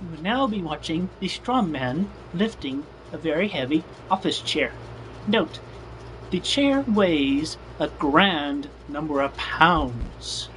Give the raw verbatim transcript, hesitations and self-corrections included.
You will now be watching the strongman lifting a very heavy office chair. Note, the chair weighs a grand number of pounds.